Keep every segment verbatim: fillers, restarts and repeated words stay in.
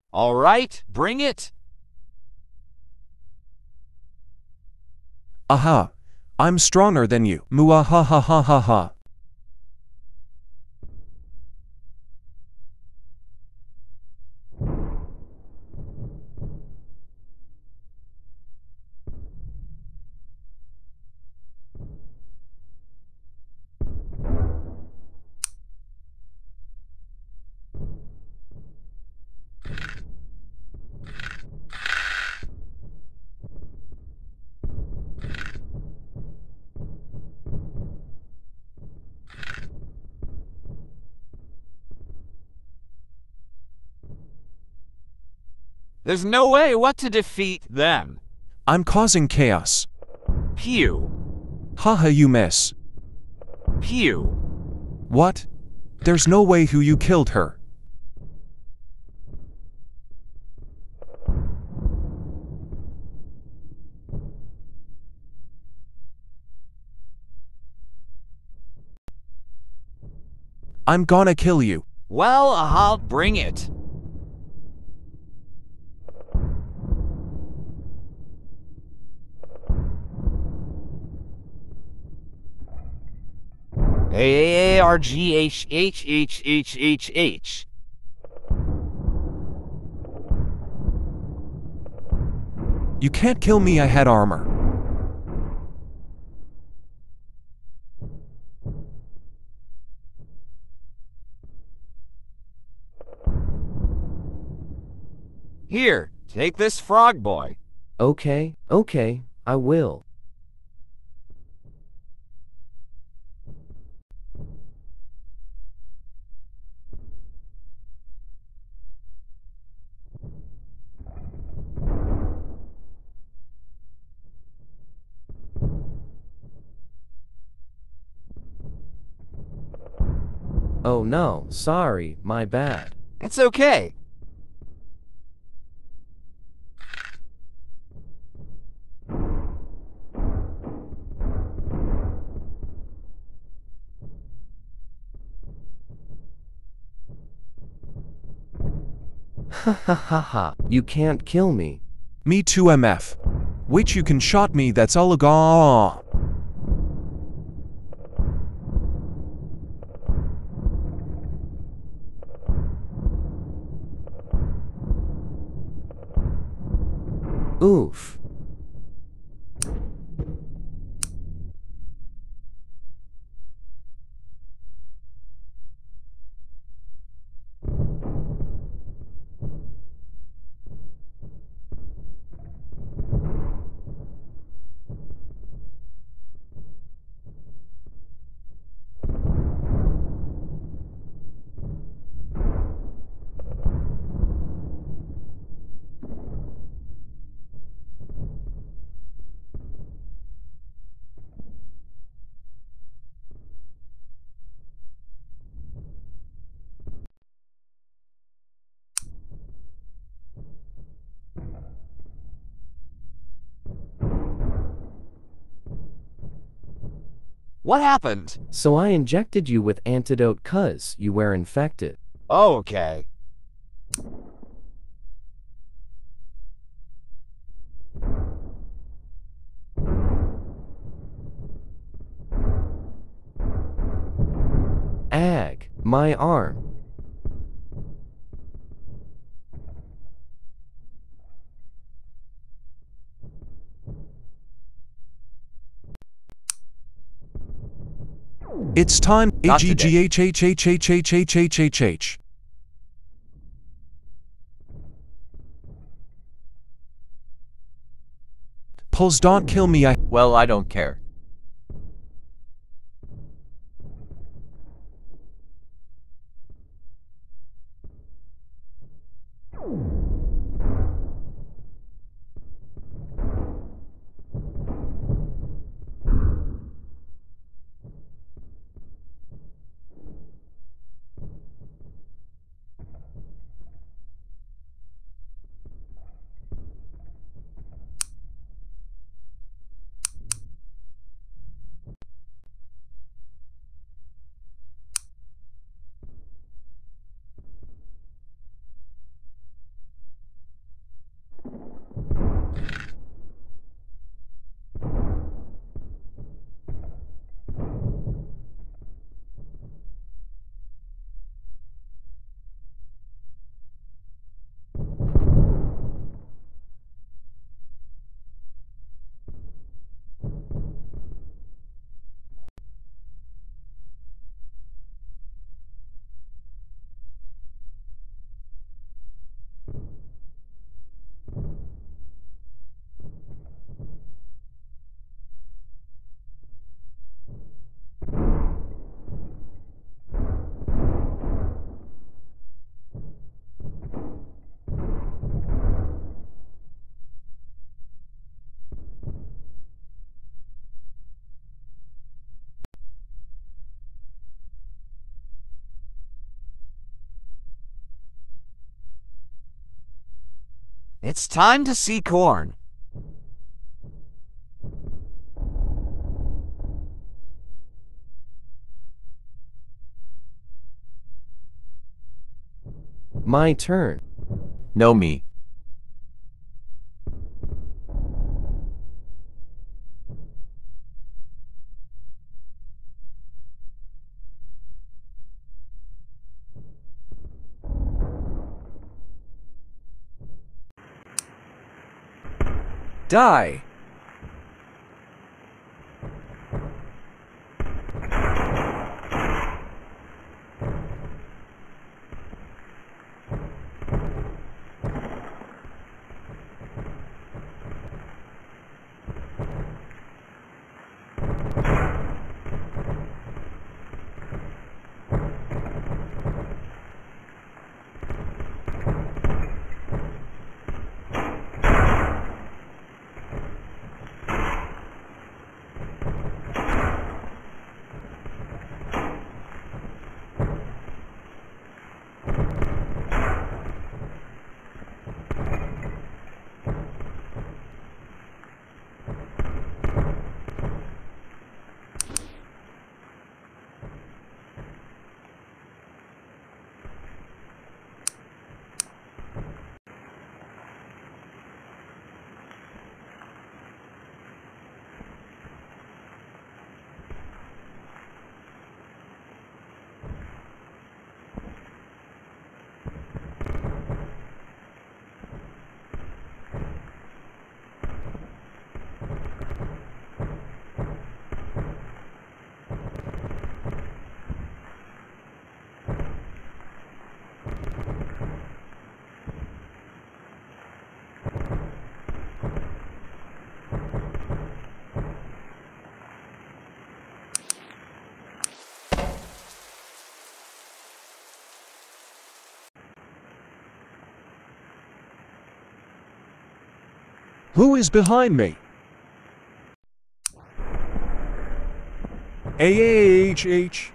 All right, bring it. Aha! I'm stronger than you. Muahahahaha. There's no way what to defeat them. I'm causing chaos. Pew. Haha, you miss. Pew. What? There's no way who you killed her. I'm gonna kill you. Well, I'll bring it. A A R G H H H H H H. You can't kill me, I had armor. Here, take this frog boy. Okay, okay, I will. Oh no, sorry, my bad. It's okay. Ha ha ha ha, you can't kill me. Me too, M F. Wait, you can shot me, that's all a Oof. What happened? So I injected you with antidote 'cause you were infected. Oh, okay. Ag, my arm. It's time. Not today. A-G-G-H-H-H-H-H-H-H-H. Pulse, don't kill me, I- Well, I don't care. It's time to see corn. My turn. No, me. Die. Who is behind me? A H H.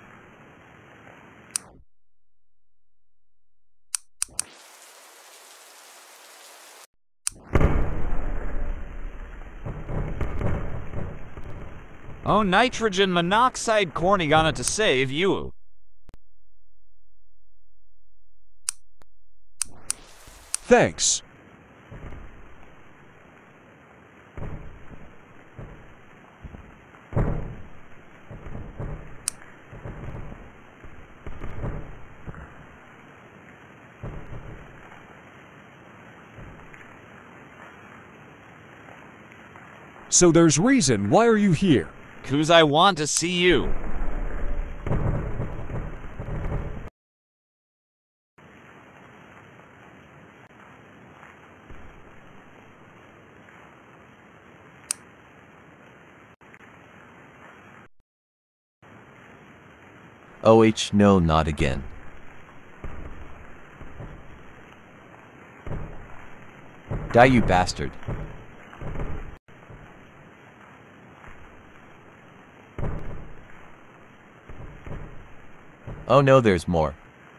Oh, nitrogen monoxide corny gonna to save you. Thanks. So there's reason why are you here? 'Cause I want to see you. O H, no, not again. Die, you bastard. Oh no, there's more.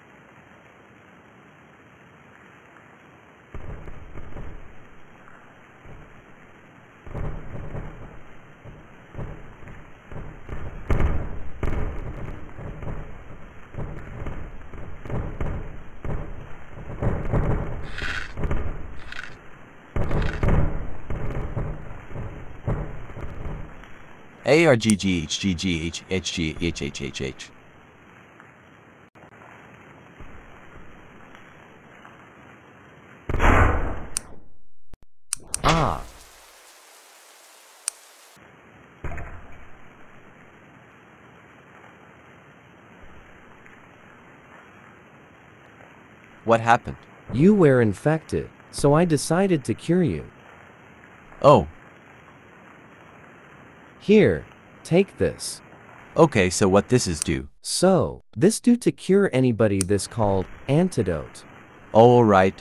A R G G H G G H H G H H H H. Ah. What happened? You were infected, so I decided to cure you. Oh, Here, take this. okay, so what this is do? So, this do to cure anybody this called antidote. All right.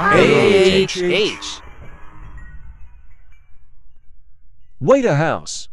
R H H. Wait a house.